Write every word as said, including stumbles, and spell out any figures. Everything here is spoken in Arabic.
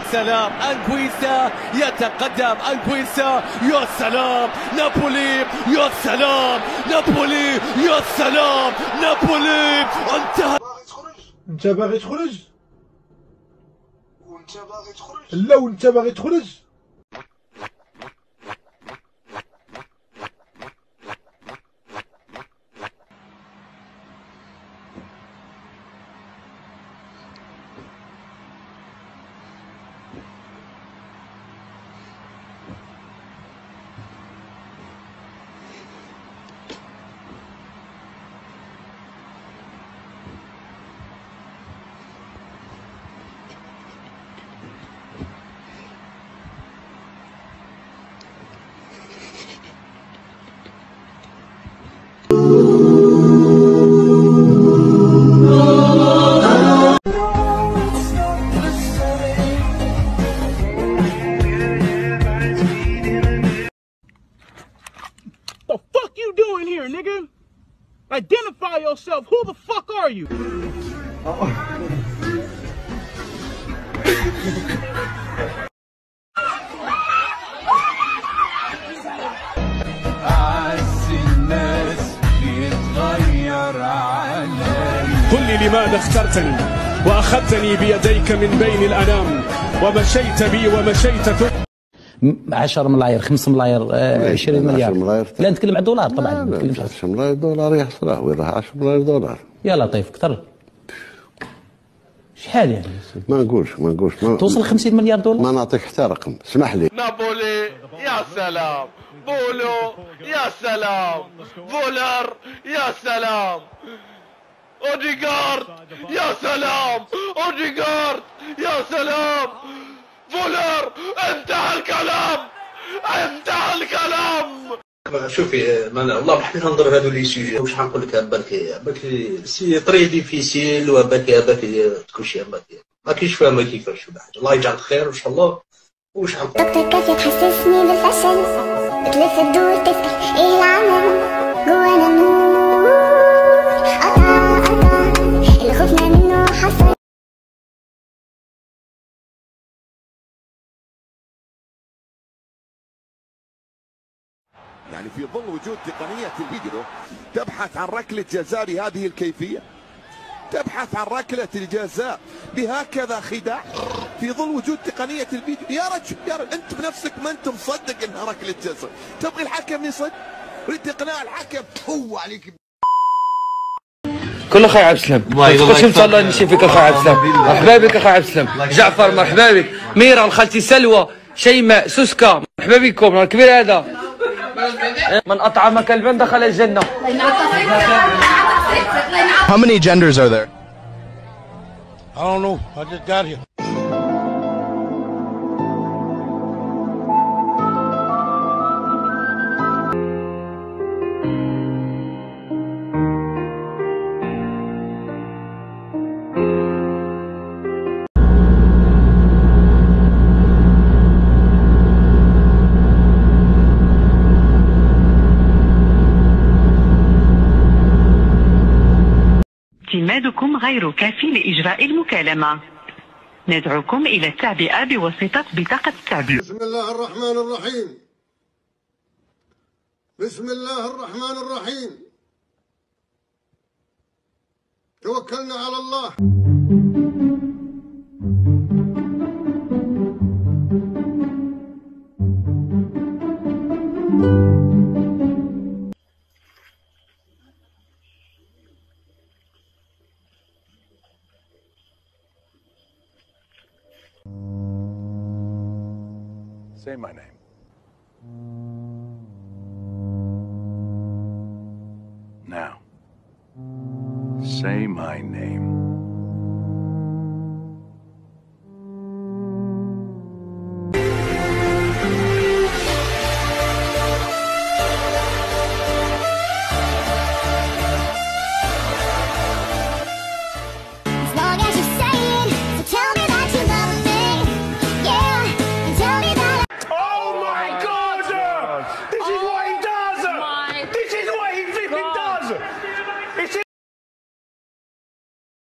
سلام، أنغويسا يتقدم، أنغويسا يا سلام، نابولي يا سلام، نابولي يا سلام، نابولي انتهى. انت باغي تخرج؟ وانت باغي تخرج؟ لا وانت باغي تخرج؟ The fuck you doing here, nigga? Identify yourself. Who the fuck are you? قل لي لماذا اخترتني وأخذتني بيديك من بين الأنام ومشيت بي ومشيت ثم عشرة ملاير، خمسة ملاير، عشرين مليار. لا نتكلم عن الدولار طبعا. ما نتكلمش عشرة ملاير دولار يحصلها ويضح عشرة ملاير دولار. يا لطيف كثر. شحال يعني؟ ما نقولش ما نقولش ما توصل خمسين مليار دولار؟ ما نعطيك حتى رقم، اسمح لي. نابولي يا سلام، بولو يا سلام، فولر يا سلام، اوديغارد يا سلام، اوديغارد يا سلام، فولر. انتهى الكلام، انتهى الكلام. شوفي ما والله حنا نهضر هذو لي سوجي واش حنقول لك باك باك سي طري ديفيسيل وباك باك كلشي باك ما كاينش فاهمه كيفاش ولا حاجه. الله يجعل خير ان شاء الله. واش حنقول دكتور كافي تحسسني بالفشل، بتلف الدور تفتح ايه العالم جوانا النور، قطع قطع اللي خفنا منه حصل. يعني في ظل وجود تقنية الفيديو تبحث عن ركلة جزاء بهذه الكيفية، تبحث عن ركلة الجزاء بهكذا خداع في ظل وجود تقنية الفيديو. يا رجل يا رجل انت بنفسك ما انت مصدق انها ركلة جزاء، تبغي الحكم يصد، تريد تقنع الحكم. هو عليك كل اخوي عبد السلام، خش ان شاء الله نمشي فيك اخوي عبد السلام. مرحبا بك اخوي عبد السلام، جعفر مرحبا بك، ميرا خالتي سلوى، شيماء، سوسكا مرحبا بكم. الكبير هذا من أطعم كلبا دخل الجنة. How many genders are there? I don't know. I just got here. اعتمادكم غير كافي لإجراء المكالمة. ندعوكم إلى التعبئة بواسطة بطاقة التعبئة. بسم الله الرحمن الرحيم. بسم الله الرحمن الرحيم. توكلنا على الله. Say my name. Now, say my name.